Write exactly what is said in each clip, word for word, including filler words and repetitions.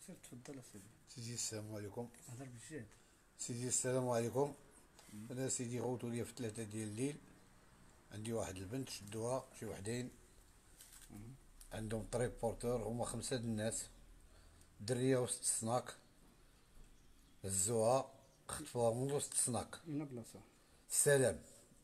سير تفضل اسيدي. سيدي السلام عليكم. هضر بالجهد. سيدي السلام عليكم. انا سيدي غوتو ليا في ثلاثة ديال الليل، عندي واحد البنت شدوها شي وحدين عندهم طريب بورتور، هما خمسة د الناس، درية وسط السناك، هزوها خطفوها من وسط السناك. من بلاصة السلام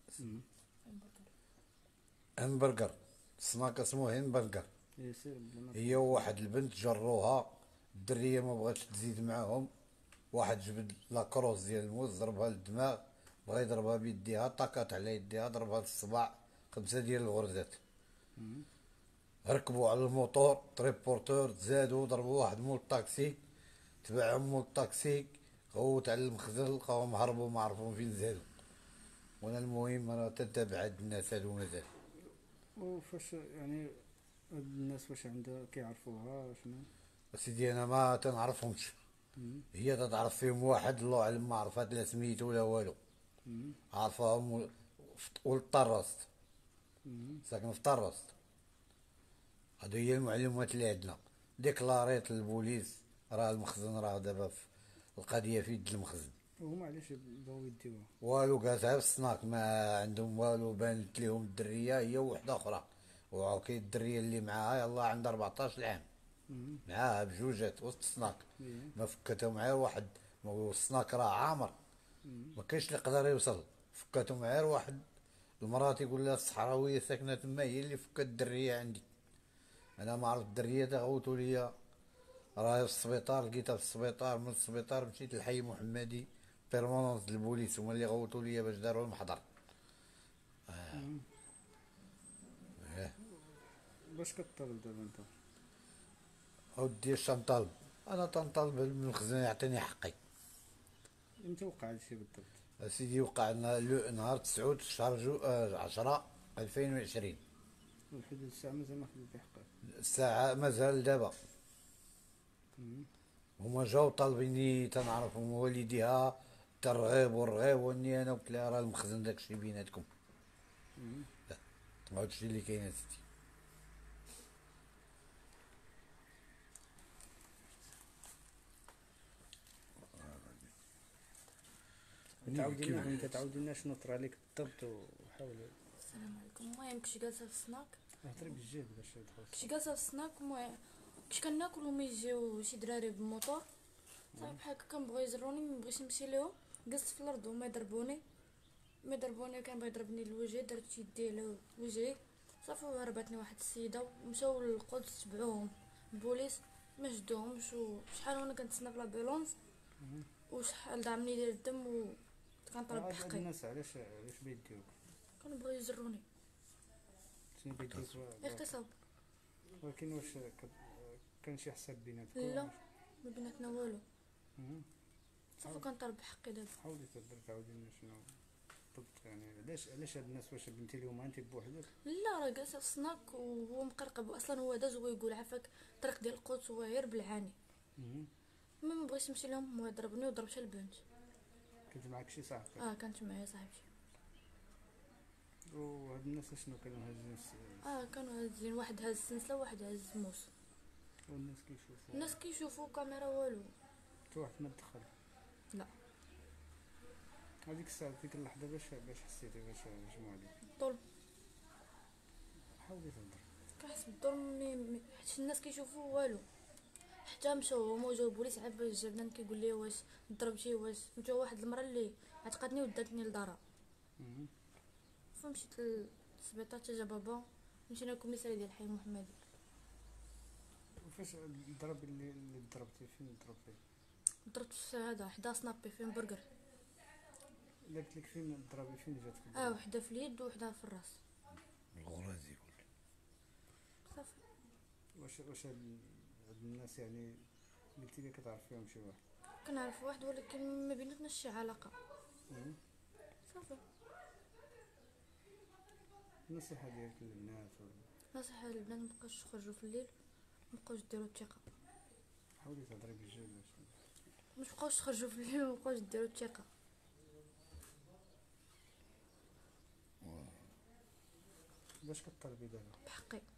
همبرجر، السناك اسمو همبرجر. يسير بلا ما هي وواحد البنت جروها، الدرية ما بغاتش تزيد معاهم، واحد جبد لاكروس ديال الموز ضربها للدماغ، بغا يضربها بيديها طاكات على يديها ضربها للصباع، خمسة ديال الغرزات. ركبوا على الموطور طريب بورتور، تزادوا ضربوا واحد مول الطاكسي، تبعهم مول الطاكسي، غوت على المخزن لقاهم هربوا ما عرفوا فين زادوا. وانا المهم انا تتبع هاد الناس هادو مازال. وفاش يعني هاد الناس واش عندها كيعرفوها شنو؟ سيدي انا ما تنعرفهمش، هي تتعرف فيهم واحد الله اعلم ما عرفات لا سميتو ولا والو، عارفاهم ولطرست، ساكن في طرست. هادو هي المعلومات اللي عندنا. ديكلاريت للبوليس، راه المخزن راه دابا القضيه في يد المخزن. وهما علاش بغاو يديوها؟ والو جالسها في السناك، ما عندهم والو، بانت ليهم الدريه هي وحده اخرى، وكاين الدريه اللي معاها يلاه عندها أربعطاش عام، معاها بجوجات وسط السناك، ما فكتهم غير واحد، السناك راه عامر، ما كاينش اللي يقدر يوصل، فكاتهم غير واحد. المراه تيقول لها الصحراويه ساكنه تما هي اللي فكات الدريه عندي، انا ما عرفت الدريه تا غوتو ليا راهي في السبيطار، لقيتها في السبيطار، من السبيطار مشيت للحي محمدي بيرمونونس البوليس، هما اللي غوتو ليا باش داروا المحضر. آه. باش كطالب دابا انت؟ اودي اش تنطالب؟ انا تنطالب من الخزنه يعطيني حقي. امتى وقع هادشي بالضبط؟ سيدي وقع لنا نهار تسعود شهر جو آه عشرة ألفين وعشرين. ولحد الساعة مازال ما خديتي حقك؟ الساعة مازال دابا. هما جاو طالبيني تنعرفهم والديها ترغيب والرغيب، واني انا قلت لها راه المخزن داكشي بيناتكم. هادشي اللي كاين اسيدي. تعاودي لنا انت تعاودي لنا شنو طرا لك بالضبط وحاول. السلام عليكم. المهم كنت جالسه في السناك، هضري بالجهد باش يدخل. كنت جالسه في السناك، المهم كنت كناكل وما يجيو شي دراري بالموطور، صافي بحال هكا كنبغيو يزروني، مبغيتش نمشي ليهم، جلست في الارض وما يضربوني، ما يضربوني كان بغا يضربني لوجهي، درت يدي على وجهي صافي، وهربتني واحد السيده ومشاو للقدس تبعوهم البوليس، ما شدوهمش، وشحال وانا كنتسنى في لابيلونس، وشحال ضربني ديال الدم و كنطلب هاد بحقي. الناس علاش علاش بيديوك؟ كانوا بغاو يزروني شنو بيديوك؟ اغتصاب. ولكن واش كان شي حساب بيناتكم؟ لا ما بيناتنا والو، صافي كنطلب بحقي دابا. حاولي تهضر تعاودي لنا شنو بالضبط، يعني علاش علاش هاد الناس واش بنتي لهم انت بوحدك؟ لا راه جالسه في السناك وهو مقرقب، اصلا هو داز وهو يقول عافاك الطريق ديال القدس هو غير بالعاني، ما ما بغيتش نمشي لهم، هو ضربني وضرب حتى البنت. كنت معاك شي صاحبك؟ اه كانت معايا صاحبتي. وهاد الناس شنو كانوا هازين؟ اه كانوا هازين، واحد هاز السنسله وواحد هاز موس. والناس كيشوفوا؟ الناس كيشوفوا كاميرا والو. حتى واحد ما دخل؟ لا. هذيك الساعه ديك اللحظه باش باش حسيتي باش هجموا عليك؟ الظلم. حاولي تهضر. كنحس بالظلم حيت الناس كيشوفوا والو، حتى مشاو هما وجاو البوليس عاد باش جابنا كيقول لي واش ضربتي، واش مشاو واحد المراه اللي عتقاتني وداتني لدارها. فمشيت للسبيطار حتى جا بابا، مشينا للكوميساريه ديال الحي محمدي. وفاش الضرب اللي اللي ضربتي فين ضربتي؟ ضربت في هذا حدا سنابي فين برجر. لا قلت لك فين الضربه فين جاتك؟ اه وحده في اليد وحده في الراس. الغرازي يقول صافي. واش واش هاد هاد الناس يعني قلتي لي كتعرف فيهم شي واحد؟ كنعرف واحد ولكن ما بيناتناش شي علاقه. صافي. النصيحه ديالك للبنات؟ نصيحه للبنات مابقاوش تخرجوا في الليل، مابقاوش ديروا الثقه. حاولي تهضري بالجهد. مش بقاوش تخرجوا في الليل، مابقاوش ديروا الثقه. باش كطالبي دابا؟ بحقي.